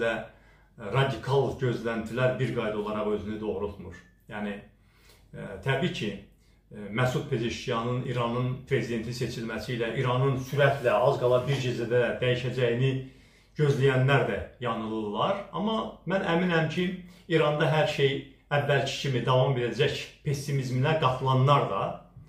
ümumiyyətlə radikal gözləntilər bir qayda olaraq özünü doğrultmur. Yəni, təbii ki, Məsud Pezeşkiyanın İranın prezidenti seçilməsi ilə İranın sürətlə az qala bir gecədə dəyişəcəyini gözləyənlər də yanılırlar. Amma mən əminəm ki, İranda hər şey əvvəlki kimi davam edəcək pessimizminə qatılanlar da,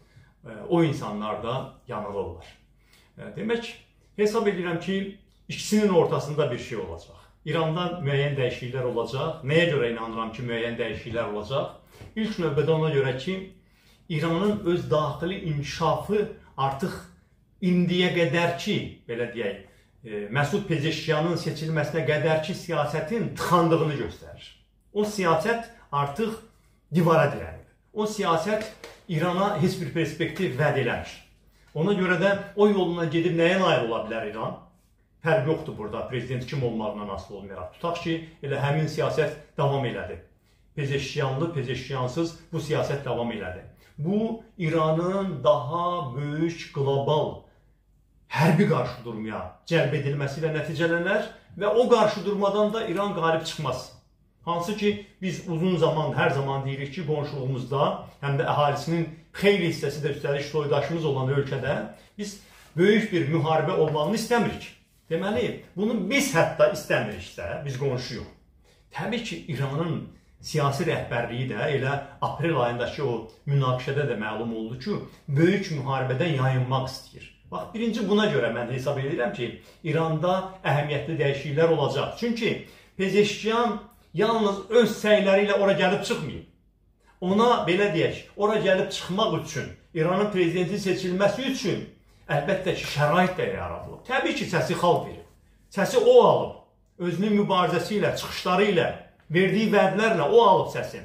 o insanlar da yanılırlar. Demək, hesab edirəm ki, ikisinin ortasında bir şey olacaq. İranda müəyyən dəyişikliklər olacaq. Nəyə görə inanıram ki, müəyyən dəyişikliklər olacaq? İlk növbədə ona görə ki, İranın öz daxili inkişafı artıq indiyə qədərki, belə deyək, Məsud Pezeşkiyanın seçilməsinə qədərki siyasətin tıxandığını göstərir. O siyasət artıq divara dirənir. O siyasət İrana heç bir perspektiv vəd eləmir. Ona görə də o yoluna gedib nəyə nail ola bilər İran? Fərq yoxdur burada, prezident kim olmağından asılı olmayaraq. Tutaq ki, elə həmin siyasət davam elədi. Pezeşkiyanlı, Pezeşkiyansız bu siyasət davam elədi. Bu, İranın daha böyük qlobal hərbi qarşıdurmaya cəlb edilməsi ilə nəticələnər və o qarşıdurmadan da İran qalib çıxmaz. Hansı ki, biz uzun zaman, hər zaman deyirik ki, qonşuluğumuzda, həm də əhalisinin xeyli hissəsi də üstəlik soydaşımız olan ölkədə biz böyük bir müharibə olmağını istəmirik. Deməli, bunu biz hətta istəmiriksə, biz qonşuyuq. Təbii ki, İranın siyasi rəhbərliyi də elə aprel ayındakı o münaqişədə də məlum oldu ki, böyük müharibədən yayınmaq istəyir. Bax, birinci buna görə mən hesab edirəm ki, İranda əhəmiyyətli dəyişikliklər olacaq. Çünki Pezeşkiyan yalnız öz səyləri ilə ora gəlib çıxmayıb. Ona, belə deyək, ora gəlib çıxmaq üçün, İranın prezidenti seçilməsi üçün əlbəttə ki, şərait də yaradılıb. Təbii ki, səsi xalq verib. Səsi o alıb. Özünün mübarizəsi ilə, çıxışları ilə, verdiyi vədlərlə o alıb səsin.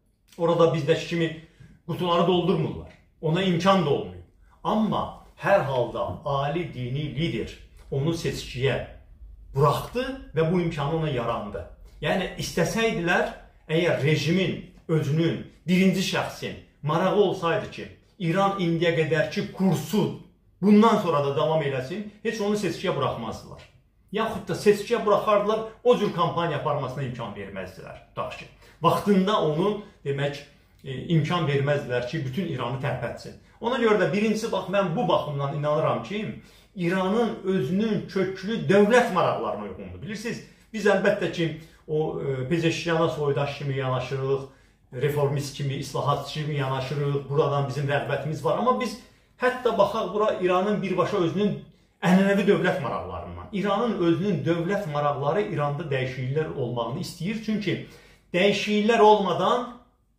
Orada bizdəki kimi qutuları doldurmurlar. Ona imkan da olmuyor. Amma hər halda ali dini lider onu seçkiyə buraxdı və bu imkanı ona yarandı. Yəni, istəsəydilər, əgər rejimin, özünün, birinci şəxsin marağı olsaydı ki, İran indiyə qədərki kursu bundan sonra da davam eləsin, heç onu seçkiyə buraxmazdılar. Yaxud da seçkiyə buraxardılar, o cür kampaniya aparmasına imkan verməzdilər. Tutaq ki, vaxtında onu, demək, imkan verməzdilər ki, bütün İranı tərpətsin. Ona görə də birincisi, bax, mən bu baxımdan inanıram ki, İranın özünün köklü dövlət maraqlarına uyğundur. Bilirsiniz, biz əlbəttə ki, o Pezeşkiyana soydaş kimi yanaşırıq, reformist kimi, islahatçı kimi yanaşırıq, buradan bizim rəğbətimiz var. Amma biz hətta baxaq bura İranın birbaşa özünün ənənəvi dövlət maraqlarından. İranın özünün dövlət maraqları İranda dəyişikliklər olmağını istəyir. Çünki dəyişikliklər olmadan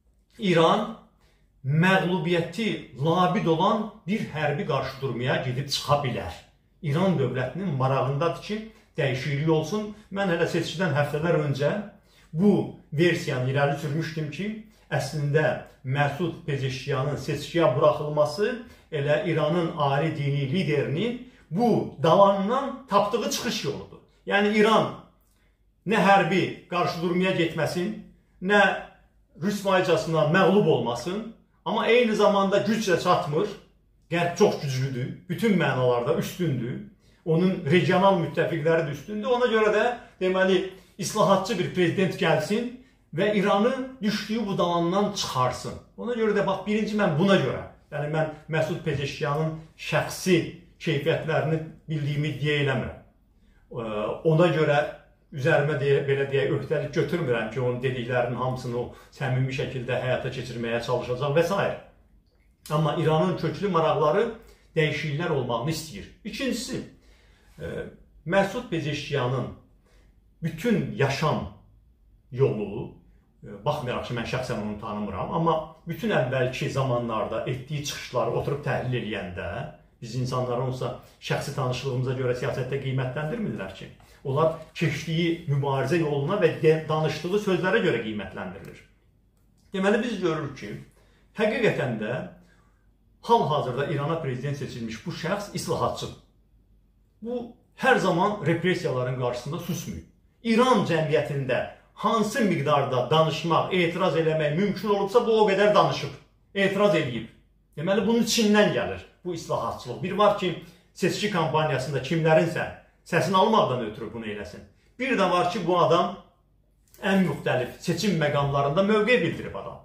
İran məğlubiyyəti labid olan bir hərbi qarşıdurmaya gedib çıxa bilər. İran dövlətinin marağındadır ki, dəyişiklik olsun. Mən hələ seçkidən həftələr öncə bu versiyanı irəli sürmüşdüm ki, əslində Məsud Pezeşkiyanın seçkiyə buraxılması elə İranın ali dini liderinin bu dalandan tapdığı çıxış yoludur. Yəni, İran nə hərbi qarşıdurmaya getməsin, nə rüsvaycasına məğlub olmasın, amma eyni zamanda güclə çatmır, Qərb çox güclüdür, bütün mənalarda üstündür, onun regional müttəfiqləri də üstündür. Ona görə də, deməli, islahatçı bir prezident gəlsin və İranı düşdüyü bu dalandan çıxarsın. Ona görə də, bax, birinci mən buna görə, yəni mən Məsud Pezeşkiyanın şəxsi keyfiyyətlərini bildiyimi deyə eləmirəm. Ona görə üzərimə belə deyək, öhdəlik götürmürəm ki, onun dediklərinin hamısını o səmimi şəkildə həyata keçirməyə çalışacaq və s. Amma İranın köklü maraqları dəyişikliklər olmağını istəyir. İkincisi, Məsud Pezeşkiyanın bütün yaşam yolu, baxmayaraq ki, mən şəxsən onu tanımıram, amma bütün əvvəlki zamanlarda etdiyi çıxışları oturub təhlil edəndə, biz insanları onsa şəxsi tanışlığımıza görə siyasətdə qiymətləndirmirlər ki, onlar keçdiyi mübarizə yoluna və danışdığı sözlərə görə qiymətləndirilir. Deməli, biz görürük ki, həqiqətən də hal-hazırda İrana prezident seçilmiş bu şəxs islahatçıdır. Bu, hər zaman repressiyaların qarşısında susmuyor. İran cəmiyyətində hansı miqdarda danışmaq, etiraz eləmək mümkün olubsa, bu o qədər danışıb, etiraz edib. Deməli, bunun içindən gəlir bu islahatçılıq. Bir var ki, seçki kampaniyasında kimlərinsə səsini almaqdan ötürü bunu eləsin. Bir də var ki, bu adam ən müxtəlif seçim məqamlarında mövqe bildirib adam.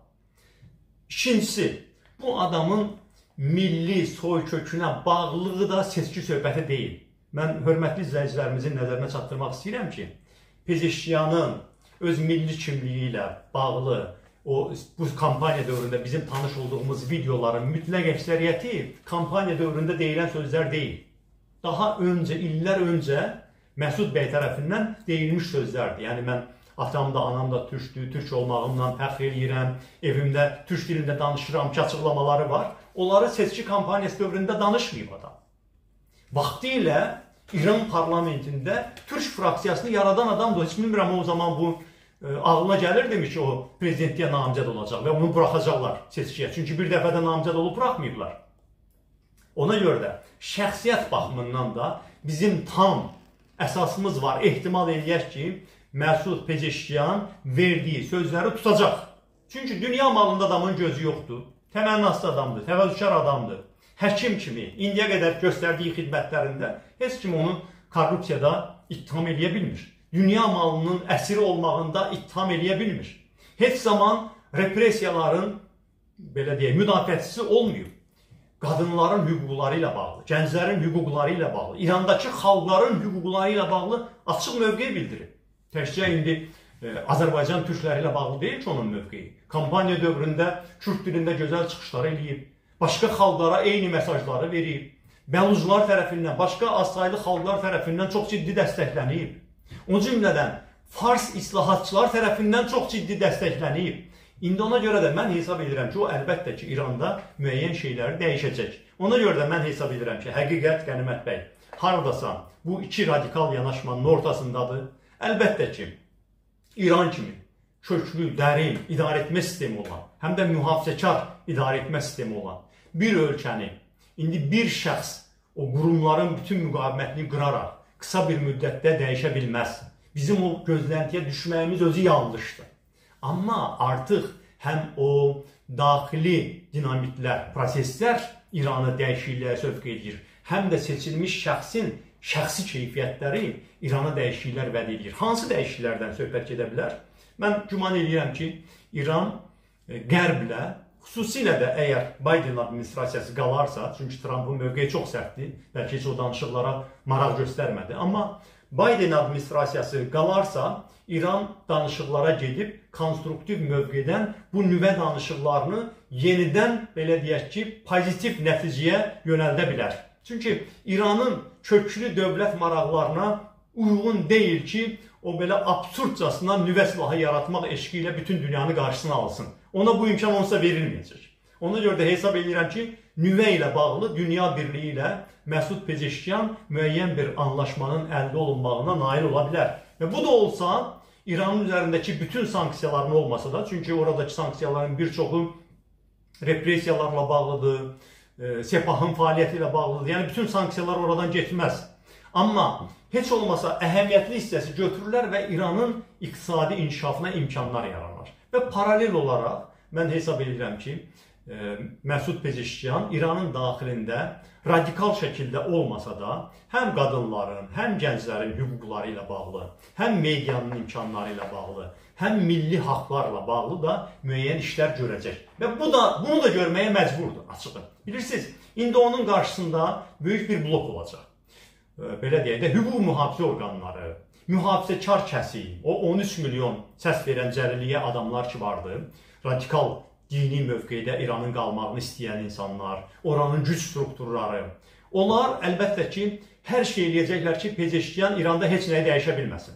İkincisi, bu adamın milli soykökünə bağlılığı da seçki söhbəti deyil. Mən hörmətli izləyicilərimizin nəzərinə çatdırmaq istəyirəm ki, Pezeşkiyanın öz milli kimliyi ilə bağlı bu kampaniya dövründə bizim tanış olduğumuz videoların mütləq əksəriyyəti kampaniya dövründə deyilən sözlər deyil. Daha öncə, illər öncə Məsud bəy tərəfindən deyilmiş sözlərdir. Yəni mən atam da, anam da türkdür, türk olmağımdan fəxr edirəm, evimdə türk dilində danışıram ki, açıqlamaları var. Onları seçki kampaniyası dövründə danışmayıb adam. Vaxtilə İran parlamentində türk fraksiyasını yaradan adamdır. Heç bilmirəm o zaman bu ağlına gəlirdimi ki, o prezidentliyə namizəd olacaq və onu buraxacaqlar seçkiyə. Çünki bir dəfə də namizəd olub buraxmayıblar. Ona görə də şəxsiyyət baxımından da bizim tam əsasımız var. Ehtimal eləyək ki, Məsud Pezeşkiyan verdiyi sözləri tutacaq. Çünki dünya malında adamın gözü yoxdur. Təmənnasız adamdır, təvəzzükar adamdır. Həkim kimi indiyə qədər göstərdiyi xidmətlərində heç kim onu korrupsiyada ittiham eləyə bilmir. Dünya malının əsiri olmağında ittiham eləyə bilmir. Heç zaman repressiyaların, belə deyək, müdafiəçisi olmuyor. Qadınların hüquqları ilə bağlı, gənclərin hüquqları ilə bağlı, İrandakı xalqların hüquqları ilə bağlı açıq mövqe bildirib. Təkcə indi Azərbaycan türkləri ilə bağlı deyil ki, onun mövqeyi. Kampaniya dövründə Kürd dilində gözəl çıxışlar eləyib, başqa xalqlara eyni mesajları verib, bəluclar tərəfindən, başqa azsaylı xalqlar tərəfindən çox ciddi dəstəklənib. O cümlədən Fars islahatçılar tərəfindən çox ciddi dəstəklənib. İndi ona görə də mən hesab edirəm ki, o əlbəttə ki, İranda müəyyən şeyləri dəyişəcək. Ona görə də mən hesab edirəm ki, həqiqət Qənimət bəy, haradasan bu iki radikal yanaşmanın ortasındadır. Əlbəttə ki, İran kimi köklü, dərin idarəetmə sistemi olan, həm də mühafizəkar idarəetmə sistemi olan bir ölkəni, indi bir şəxs o qurumların bütün müqavimətini qıraraq qısa bir müddətdə dəyişə bilməz. Bizim o gözləntiyə düşməyimiz özü yanlışdır. Amma artıq həm o daxili dinamitlər, proseslər İranı dəyişikliyə sövq edir, həm də seçilmiş şəxsin şəxsi keyfiyyətləri İrana dəyişikliklər vəd edir. Hansı dəyişikliklərdən söhbət gedə bilər? Mən güman edirəm ki, İran qərblə, xüsusilə də əgər Biden administrasiyası qalarsa, çünki Trump'ın mövqeyi çox sərtdir, bəlkə heç o danışıqlara maraq göstərmədi, amma Biden administrasiyası qalarsa, İran danışıqlara gedib, konstruktiv mövqedən bu nüvə danışıqlarını yenidən, belə deyək ki, pozitiv nəticəyə yönəldə bilər. Çünki İranın köklü dövlət maraqlarına uyğun deyil ki, o belə absurdcasına nüvə silahı yaratmaq eşqi ilə bütün dünyanı qarşısına alsın. Ona bu imkan onsa verilməyəcək. Ona görə də hesab edirəm ki, nüvə ilə bağlı dünya birliyi ilə Məsud Pezeşkiyan müəyyən bir anlaşmanın əldə olunmağına nail ola bilər. Və bu da olsa, İranın üzərindəki bütün sanksiyaların olmasa da, çünki oradakı sanksiyaların bir çoxu repressiyalarla bağlıdır, Sepahın fəaliyyəti ilə bağlıdır. Yəni, bütün sanksiyalar oradan getməz. Amma heç olmasa əhəmiyyətli hissəsi götürürlər və İranın iqtisadi inkişafına imkanlar yaranar. Və paralel olaraq mən hesab edirəm ki, Məsud Pezeşkiyan İranın daxilində radikal şəkildə olmasa da, həm qadınların, həm gənclərin hüquqları ilə bağlı, həm medianın imkanları ilə bağlı, həm milli haqlarla bağlı da müəyyən işlər görəcək. Və bunu da görməyə məcburdur, açıqdır. Bilirsiniz, indi onun qarşısında böyük bir blok olacaq. Belə deyək də, hüquq mühafizə orqanları, mühafizəkar kəsim, o 13 milyon səs verən cəliliyə adamlar ki vardı, radikal dini mövqedə İranın qalmağını istəyən insanlar, oranın güc strukturları, onlar əlbəttə ki, hər şey eləyəcəklər ki, Pezeşkiyan İranda heç nəyi dəyişə bilməsin.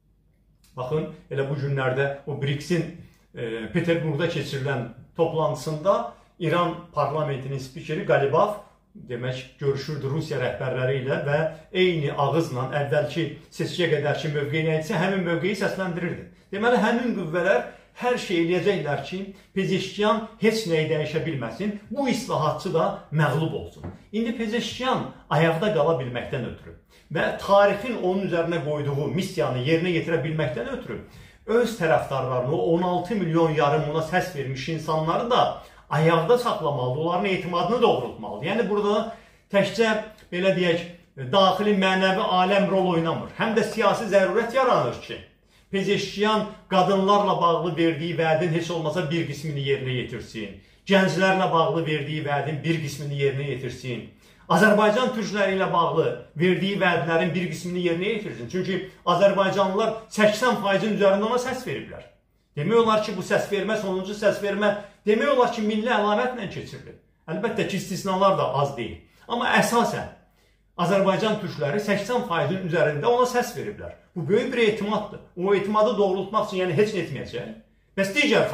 Baxın, elə bu günlərdə o BRICS-in Peterburqda keçirilən toplantısında İran parlamentinin spikeri Qalibaf demək, görüşürdü Rusiya rəhbərləri ilə və eyni ağızla əvvəlki seçkiyə qədərki mövqeyi nə etsə, həmin mövqeyi səsləndirirdi. Deməli, həmin qüvvələr hər şey eləyəcəklər ki, Pezeşkiyan heç nəyi dəyişə bilməsin, bu islahatçı da məğlub olsun. İndi Pezeşkiyan ayaqda qala bilməkdən ötürü və tarixin onun üzərinə qoyduğu missiyanı yerinə yetirə bilməkdən ötürü öz tərəfdarlarını, 16 milyon yarım ona səs vermiş insanları da ayaqda saxlamalıdır, onların etimadını doğrultmalıdır. Yəni, burada təkcə, belə deyək, daxili mənəvi aləm rol oynamır. Həm də siyasi zərurət yaranır ki, Pezeşkiyan qadınlarla bağlı verdiyi vədin heç olmasa bir qismini yerinə yetirsin. Gənclərlə bağlı verdiyi vədin bir qismini yerinə yetirsin. Azərbaycan türkləri ilə bağlı verdiyi vədlərin bir qismini yerinə yetirsin. Çünki Azərbaycanlılar 80%-in üzərində ona səs veriblər. Demək olar ki, bu səs vermə, sonuncu səs vermə, demək olar ki, milli əlamətlə keçirilir. Əlbəttə ki, istisnalar da az deyil. Amma əsasən, Azərbaycan türkləri 80%-in üzərində ona səs veriblər. Bu böyük bir etimaddır. O etimadı doğrultmaq üçün yəni heç nə etməyəcək. Bəs digər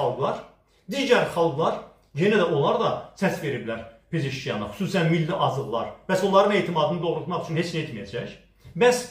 xalqlar, yenə də onlar da səs veriblər Pezeşkiyana, xüsusən milli azıqlar. Bəs onların etimadını doğrultmaq üçün heç nə etməyəcək. Bəs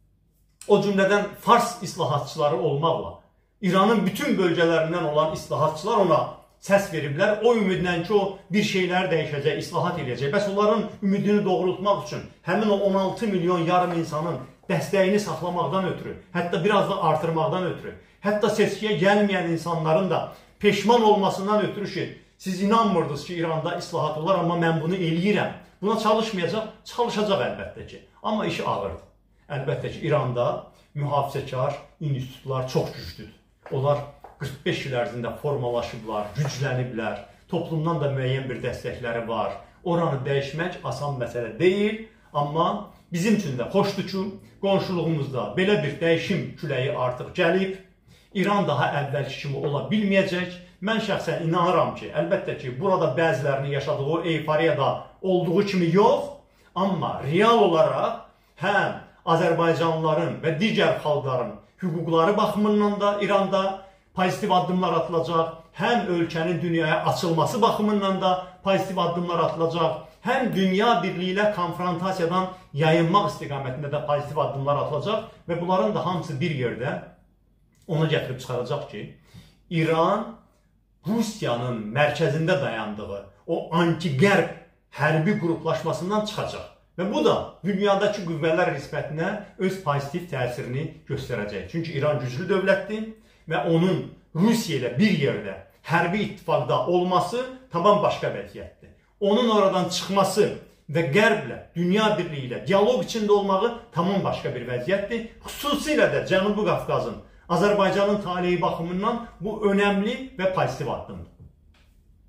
o cümlədən Fars islahatçıları olmaqla İranın bütün bölgələrindən olan islahatçılar ona səs veriblər. O ümidlə ki, o bir şeylər dəyişəcək, islahat edəcək. Bəs onların ümidini doğrultmaq üçün həmin o 16 milyon yarım insanın dəstəyini saxlamaqdan ötürü, hətta biraz da artırmaqdan ötürü, hətta seçkiyə gəlməyən insanların da peşman olmasından ötürü ki, siz inanmırdınız ki, İranda islahat olar, amma mən bunu eləyirəm. Buna çalışmayacaq, çalışacaq əlbəttə ki. Amma işi ağırdır. Əlbəttə ki, İranda mühafizəkar institutlar çox güclüdür. Onlar 45 il ərzində formalaşıblar, gücləniblər, toplumdan da müəyyən bir dəstəkləri var. Oranı dəyişmək asan məsələ deyil, amma bizim üçün də xoşdur ki, qonşuluğumuzda belə bir dəyişim küləyi artıq gəlib, İran daha əvvəlki kimi ola bilməyəcək. Mən şəxsən inanıram ki, əlbəttə ki, burada bəzilərinin yaşadığı o eyfariyada olduğu kimi yox, amma real olaraq həm Azərbaycanlıların və digər xalqların hüquqları baxımından da İranda pozitiv addımlar atılacaq, həm ölkənin dünyaya açılması baxımından da pozitiv addımlar atılacaq, həm dünya birliyi ilə konfrontasiyadan yayınmaq istiqamətində də pozitiv addımlar atılacaq və bunların da hamısı bir yerdə ona gətirib çıxaracaq ki, İran Rusiyanın mərkəzində dayandığı o anti-qərb hərbi qruplaşmasından çıxacaq. Və bu da dünyadakı qüvvələr nisbətinə öz pozitiv təsirini göstərəcək. Çünki İran güclü dövlətdir və onun Rusiya ilə bir yerdə hərbi ittifaqda olması tamam başqa vəziyyətdir. Onun oradan çıxması və Qərblə, dünya birliyi ilə dialoq içində olmağı tamam başqa bir vəziyyətdir. Xüsusilə də Cənubi Qafqazın, Azərbaycanın taleyi baxımından bu önəmli və pozitiv addımdır.